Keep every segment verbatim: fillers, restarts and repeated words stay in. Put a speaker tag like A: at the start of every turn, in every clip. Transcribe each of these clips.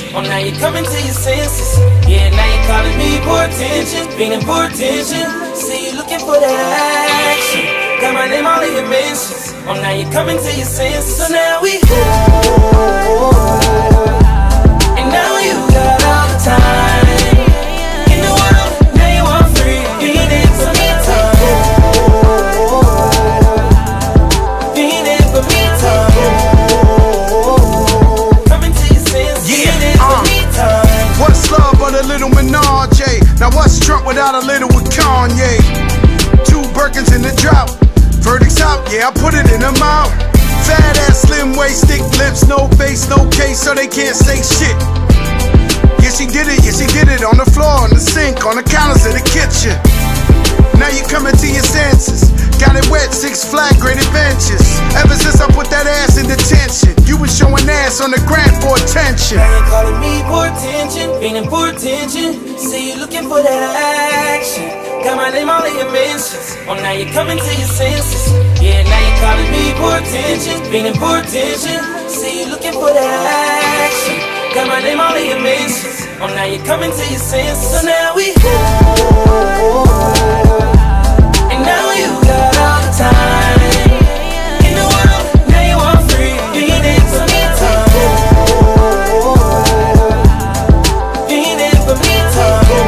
A: Oh, now you're coming to your senses. Yeah, now you're calling me for attention, feeling for attention. See you looking for that action. Got my name all in your mentions. Oh, now you're coming to your senses. So now we and now you got all the time in the world. Now you want free. You need it for me time. You need it for me time. Coming to your senses. You need it for me time.
B: What's love but a little menage? Now what's Trump without a little with Kanye? Two Birkins in the drought. Verdict's out, yeah, I put it in her mouth. Fat ass, slim waist, thick lips, no face, no case, so they can't say shit. Yeah, she did it, yeah, she did it on the floor, on the sink, on the counters of the kitchen. Now you coming to your senses. Got it wet, six flat, great adventures. Ever since I put that ass in detention, you was showing ass on the ground for attention.
A: Now you're calling me for attention, feeling for attention. See you looking for that action. Got my name all in your mentions. Oh, now you're coming to your senses. Yeah, now you're calling me for attention, feeling for attention. See you looking for that action. Got my name all in your mentions. Oh, now you're coming to your senses. So now we and now you got all the time in the world. Now you want free. You need it for me time. You need it for me time.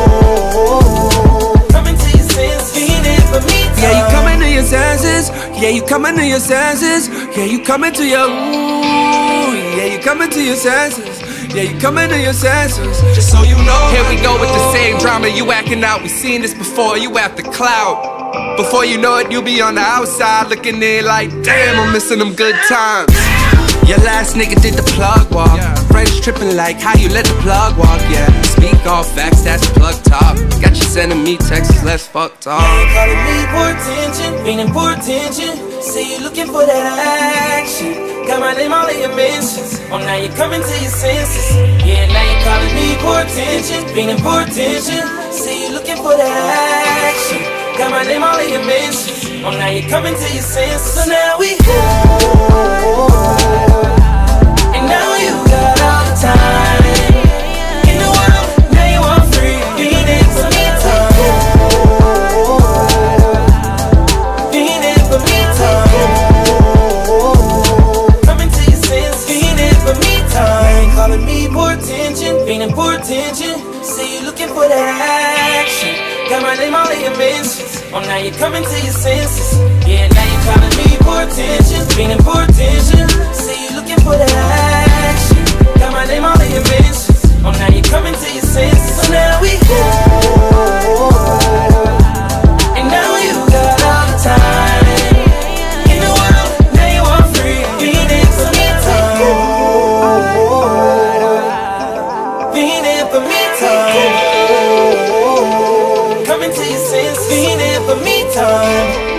A: Coming to your senses. You need it for me time.
C: Yeah, you coming to your senses. Yeah, you coming to your senses. Yeah, you coming to your ooh. Yeah, you coming to your senses. Yeah, you coming to your senses. Just so you know. Here we go with the same drama. You acting out. We seen this before. You after clout. Before you know it, you be on the outside looking in like, damn, I'm missing them good times. Your last nigga did the plug walk. Friends tripping like how you let the plug walk. Yeah, speak all facts, that's plug talk. Got you sending me texts, let's fuck talk.
A: Now you're calling me for attention, feeling for attention. See you looking for that action. Got my name all in your mentions. Oh, now you're coming to your senses. Yeah, now you're calling me for attention, feeling for attention. See you looking for that action. Got my name all in your mentions. Oh, now you're coming to your senses. So now we and now you got all the time in the world. Now you want free. You need it for me time. You need it for me time. Coming to your senses. You need it for me time. Now you calling me for attention, feeling for attention. See you looking for that action. Got my name all in your mentions. Oh, now you're coming to your senses. Yeah, now you're calling me for attention, feeling for attention. See you looking for that action. Got my name all in your mentions. Oh, now you're coming to your senses. So now we and now you got all the time in the world. Now you want free. You need it for me time. You need it for me time. Coming to your senses. You need it for me time.